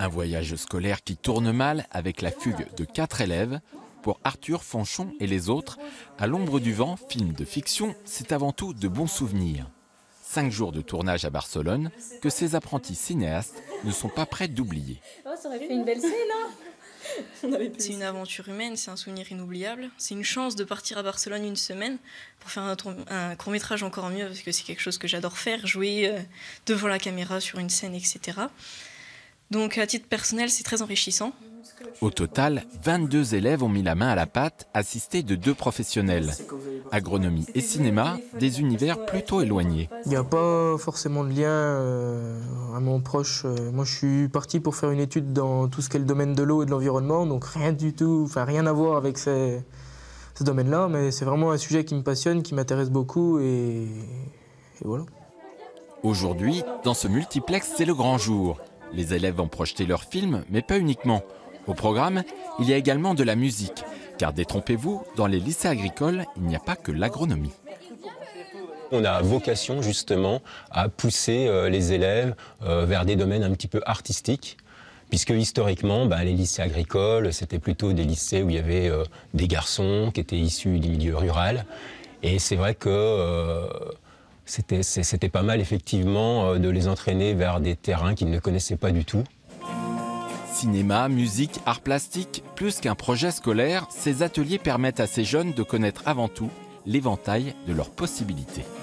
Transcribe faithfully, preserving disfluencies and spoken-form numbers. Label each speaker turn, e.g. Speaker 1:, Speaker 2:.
Speaker 1: Un voyage scolaire qui tourne mal avec la fugue de quatre élèves. Pour Arthur Fanchon et les autres, À l'ombre du vent, film de fiction, c'est avant tout de bons souvenirs. Cinq jours de tournage à Barcelone que ces apprentis cinéastes ne sont pas prêts d'oublier.
Speaker 2: Oh, ça aurait fait une belle scène, hein.
Speaker 3: C'est une aventure humaine, c'est un souvenir inoubliable. C'est une chance de partir à Barcelone une semaine pour faire un, un court-métrage encore mieux, parce que c'est quelque chose que j'adore faire, jouer euh, devant la caméra sur une scène, et cetera. Donc à titre personnel, c'est très enrichissant.
Speaker 1: Au total, vingt-deux élèves ont mis la main à la pâte, assistés de deux professionnels. Agronomie et cinéma, des univers plutôt éloignés.
Speaker 4: Il n'y a pas forcément de lien euh, vraiment proche. Moi, je suis parti pour faire une étude dans tout ce qui est le domaine de l'eau et de l'environnement, donc rien du tout, enfin rien à voir avec ces, ce domaine-là, mais c'est vraiment un sujet qui me passionne, qui m'intéresse beaucoup, et, et voilà.
Speaker 1: Aujourd'hui, dans ce multiplex, c'est le grand jour. Les élèves ont projeté leurs films, mais pas uniquement. Au programme, il y a également de la musique. Car détrompez-vous, dans les lycées agricoles, il n'y a pas que l'agronomie.
Speaker 5: On a vocation justement à pousser euh, les élèves euh, vers des domaines un petit peu artistiques, puisque historiquement, bah, les lycées agricoles, c'était plutôt des lycées où il y avait euh, des garçons qui étaient issus du milieu rural. Et c'est vrai que euh, c'était, c'était pas mal effectivement de les entraîner vers des terrains qu'ils ne connaissaient pas du tout.
Speaker 1: Cinéma, musique, arts plastiques, plus qu'un projet scolaire, ces ateliers permettent à ces jeunes de connaître avant tout l'éventail de leurs possibilités.